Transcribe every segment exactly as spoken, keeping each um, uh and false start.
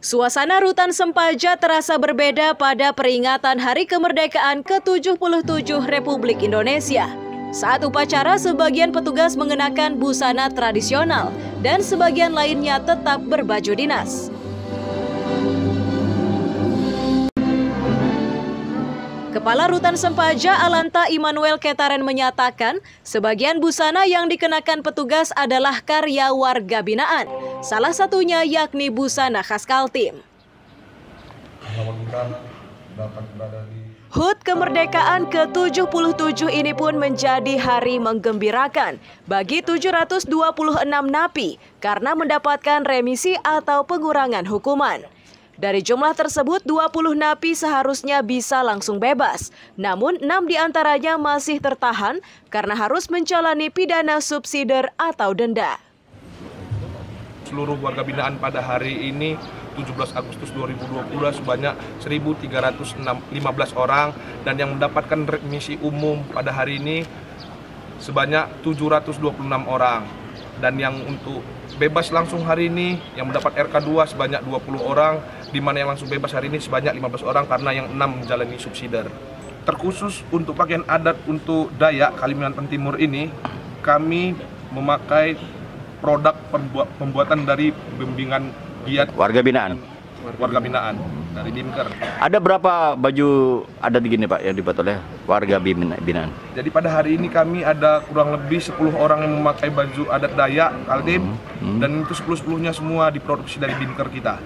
Suasana Rutan Sempaja terasa berbeda pada peringatan Hari Kemerdekaan ke tujuh puluh tujuh Republik Indonesia. Saat upacara, sebagian petugas mengenakan busana tradisional dan sebagian lainnya tetap berbaju dinas. Kepala Rutan Sempaja Alanta Immanuel Ketaren menyatakan, sebagian busana yang dikenakan petugas adalah karya warga binaan, salah satunya yakni busana khas Kaltim. H U T Kemerdekaan ke tujuh puluh tujuh ini pun menjadi hari menggembirakan bagi tujuh ratus dua puluh enam napi karena mendapatkan remisi atau pengurangan hukuman. Dari jumlah tersebut, dua puluh napi seharusnya bisa langsung bebas, namun enam diantaranya masih tertahan karena harus menjalani pidana subsidiar atau denda. Seluruh warga binaan pada hari ini tujuh belas Agustus dua ribu dua puluh sebanyak seribu tiga ratus lima belas orang, dan yang mendapatkan remisi umum pada hari ini sebanyak tujuh ratus dua puluh enam orang. Dan yang untuk bebas langsung hari ini yang mendapat R K dua sebanyak dua puluh orang, di mana yang langsung bebas hari ini sebanyak lima belas orang karena yang enam menjalani subsidiar. Terkhusus untuk pakaian adat untuk Dayak Kalimantan Timur ini, kami memakai produk pembuatan dari bimbingan giat warga binaan. Warga binaan dari Binker. Ada berapa baju adat gini Pak yang dibuat oleh warga binaan? Jadi pada hari ini kami ada kurang lebih sepuluh orang yang memakai baju adat Dayak Kaltim, hmm, hmm. dan itu sepuluh-sepuluhnya semua diproduksi dari Binker kita.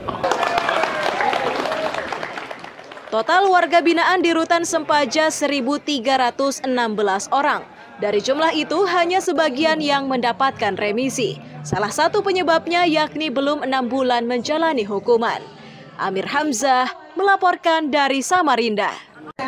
Total warga binaan di Rutan Sempaja seribu tiga ratus enam belas orang. Dari jumlah itu hanya sebagian yang mendapatkan remisi. Salah satu penyebabnya yakni belum enam bulan menjalani hukuman. Amir Hamzah melaporkan dari Samarinda.